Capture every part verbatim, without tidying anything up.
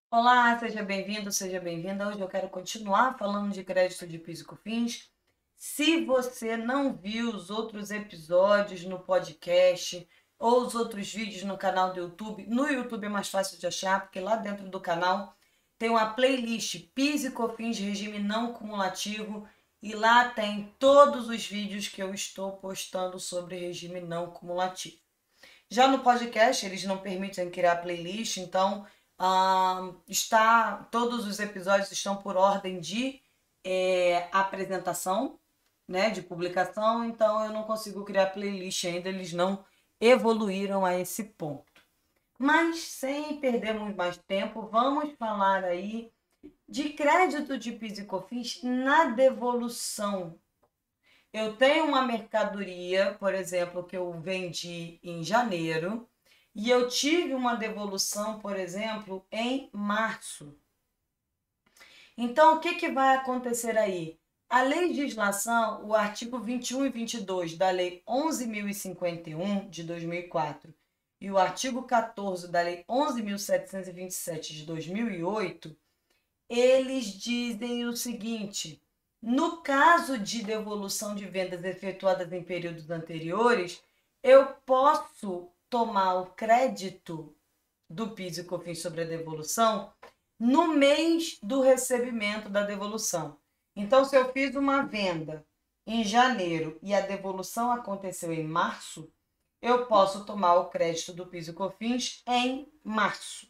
Olá, seja bem-vindo, seja bem-vinda. Hoje eu quero continuar falando de crédito de PIS e COFINS. Se você não viu os outros episódios no podcast ou os outros vídeos no canal do YouTube, no YouTube é mais fácil de achar, porque lá dentro do canal tem uma playlist PIS e COFINS regime não cumulativo e lá tem todos os vídeos que eu estou postando sobre regime não cumulativo. Já no podcast, eles não permitem criar playlist, então ah, está, todos os episódios estão por ordem de é, apresentação, né, de publicação, então eu não consigo criar playlist ainda, eles não evoluíram a esse ponto. Mas sem perdermos mais tempo, vamos falar aí de crédito de PIS e COFINS na devolução. Eu tenho uma mercadoria, por exemplo, que eu vendi em janeiro e eu tive uma devolução, por exemplo, em março. Então, o que, que vai acontecer aí? A legislação, o artigo vinte e um e vinte e dois da Lei onze mil e cinquenta e um de dois mil e quatro e o artigo quatorze da Lei onze mil setecentos e vinte e sete de dois mil e oito, eles dizem o seguinte: no caso de devolução de vendas efetuadas em períodos anteriores, eu posso tomar o crédito do PIS e COFINS sobre a devolução no mês do recebimento da devolução. Então, se eu fiz uma venda em janeiro e a devolução aconteceu em março, eu posso tomar o crédito do PIS e COFINS em março,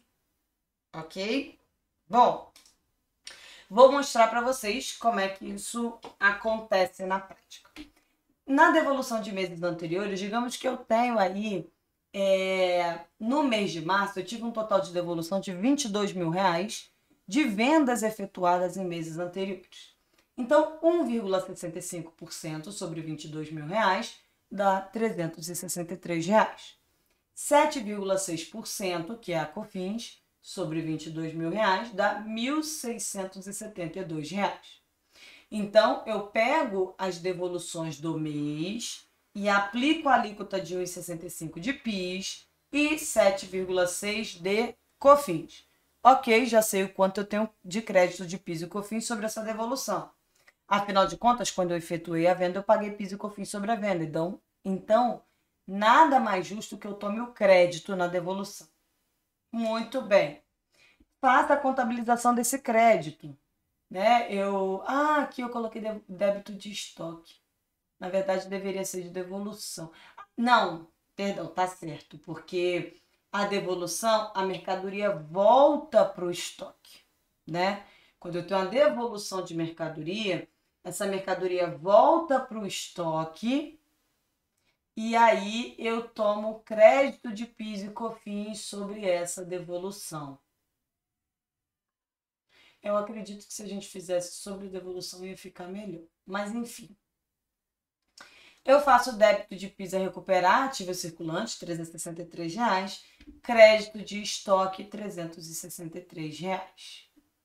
ok? Bom, vou mostrar para vocês como é que isso acontece na prática. Na devolução de meses anteriores, digamos que eu tenho aí, é, no mês de março, eu tive um total de devolução de vinte e dois mil reais de vendas efetuadas em meses anteriores. Então, um vírgula sessenta e cinco por cento sobre vinte e dois mil reais dá trezentos e sessenta e três reais. sete vírgula seis por cento, que é a COFINS, sobre vinte e dois mil reais, dá mil seiscentos e setenta e dois reais. Então, eu pego as devoluções do mês e aplico a alíquota de um vírgula sessenta e cinco de PIS e sete vírgula seis de COFINS. Ok, já sei o quanto eu tenho de crédito de PIS e COFINS sobre essa devolução. Afinal de contas, quando eu efetuei a venda, eu paguei PIS e COFINS sobre a venda. Então, então nada mais justo que eu tome o crédito na devolução. Muito bem. Faça a contabilização desse crédito, né? Eu, ah, aqui eu coloquei débito de estoque. Na verdade, deveria ser de devolução. Não, perdão, tá certo, porque a devolução, a mercadoria volta para o estoque, né? Quando eu tenho uma devolução de mercadoria, essa mercadoria volta para o estoque e aí eu tomo crédito de PIS e COFINS sobre essa devolução. Eu acredito que se a gente fizesse sobre devolução ia ficar melhor. Mas enfim. Eu faço débito de PIS a recuperar, ativo circulante, trezentos e sessenta e três reais. Crédito de estoque, trezentos e sessenta e três reais.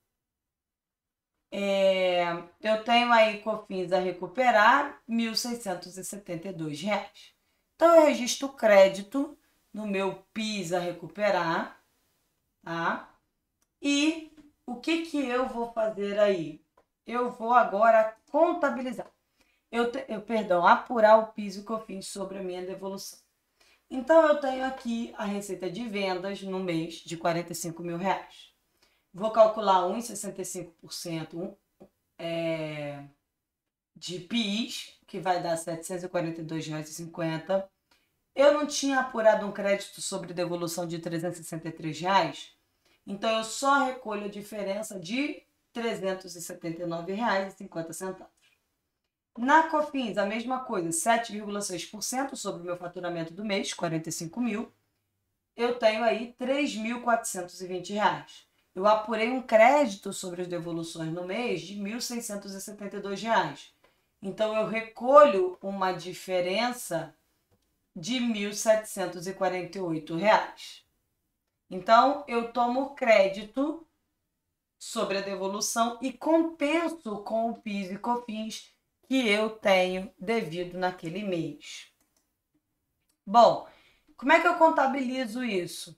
É, eu tenho aí COFINS a recuperar, mil seiscentos e setenta e dois reais. Então, eu registro o crédito no meu PIS a recuperar, tá? E o que, que eu vou fazer aí? Eu vou agora contabilizar. Eu, te, eu, perdão, apurar o PIS e COFINS sobre a minha devolução. Então, eu tenho aqui a receita de vendas no mês de quarenta e cinco mil reais. Vou calcular um vírgula sessenta e cinco por cento é, de PIS, que vai dar setecentos e quarenta e dois reais e cinquenta centavos. Eu não tinha apurado um crédito sobre devolução de trezentos e sessenta e três reais, então eu só recolho a diferença de trezentos e setenta e nove reais e cinquenta centavos. Na COFINS, a mesma coisa, sete vírgula seis por cento sobre o meu faturamento do mês, quarenta e cinco mil. Eu tenho aí três mil quatrocentos e vinte reais. Eu apurei um crédito sobre as devoluções no mês de mil seiscentos e setenta e dois reais. Então, eu recolho uma diferença de mil setecentos e quarenta e oito reais. Então, eu tomo crédito sobre a devolução e compenso com o PIS e COFINS que eu tenho devido naquele mês. Bom, como é que eu contabilizo isso?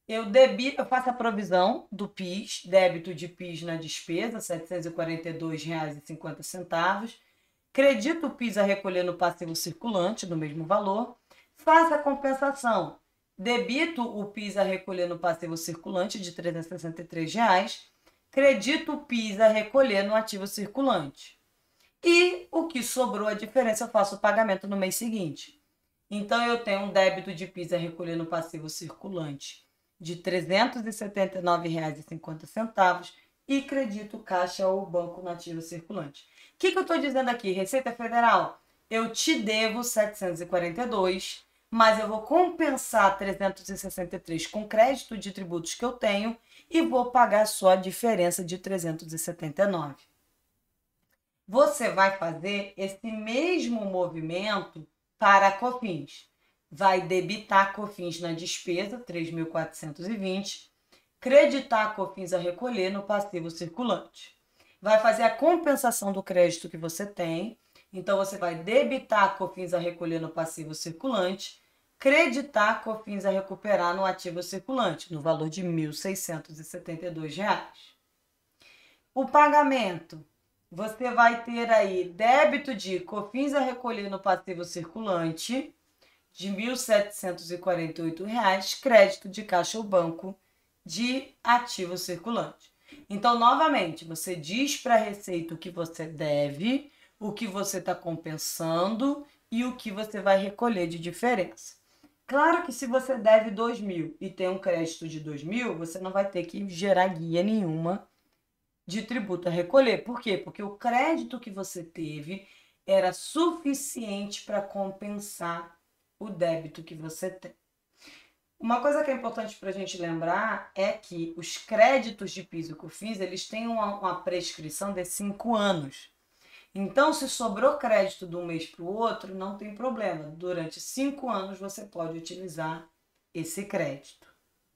Eu debito, eu faço a provisão do PIS, débito de PIS na despesa, setecentos e quarenta e dois reais e cinquenta centavos. Credito o PIS a recolher no passivo circulante, do mesmo valor. Faça a compensação. Debito o PIS a recolher no passivo circulante de trezentos e sessenta e três reais. Credito o PIS a recolher no ativo circulante. E o que sobrou, a diferença, eu faço o pagamento no mês seguinte. Então, eu tenho um débito de PIS a recolher no passivo circulante de trezentos e setenta e nove reais e cinquenta centavos e credito caixa ou banco no ativo circulante. O que, que eu estou dizendo aqui? Receita Federal, eu te devo setecentos e quarenta e dois, mas eu vou compensar trezentos e sessenta e três com crédito de tributos que eu tenho e vou pagar só a diferença de trezentos e setenta e nove. Você vai fazer esse mesmo movimento para a COFINS. Vai debitar a COFINS na despesa, três mil quatrocentos e vinte, creditar a COFINS a recolher no passivo circulante. Vai fazer a compensação do crédito que você tem. Então, você vai debitar a COFINS a recolher no passivo circulante, creditar a COFINS a recuperar no ativo circulante, no valor de mil seiscentos e setenta e dois reais. O pagamento, você vai ter aí débito de COFINS a recolher no passivo circulante de mil setecentos e quarenta e oito reais, crédito de caixa ou banco de ativo circulante. Então, novamente, você diz para a Receita o que você deve, o que você está compensando e o que você vai recolher de diferença. Claro que se você deve dois mil e tem um crédito de dois mil, você não vai ter que gerar guia nenhuma de tributo a recolher. Por quê? Porque o crédito que você teve era suficiente para compensar o débito que você tem. Uma coisa que é importante para a gente lembrar é que os créditos de PIS e COFINS, eles têm uma, uma prescrição de cinco anos. Então, se sobrou crédito de um mês para o outro, não tem problema. Durante cinco anos, você pode utilizar esse crédito.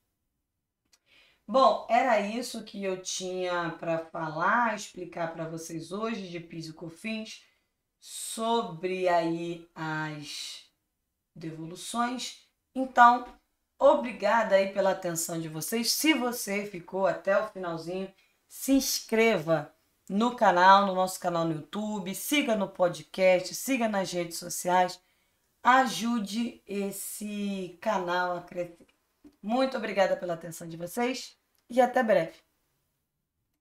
Bom, era isso que eu tinha para falar, explicar para vocês hoje de PIS e COFINS, sobre aí as devoluções. Então, obrigada aí pela atenção de vocês. Se você ficou até o finalzinho, se inscreva no canal, no nosso canal no YouTube, siga no podcast, siga nas redes sociais, ajude esse canal a crescer. Muito obrigada pela atenção de vocês e até breve.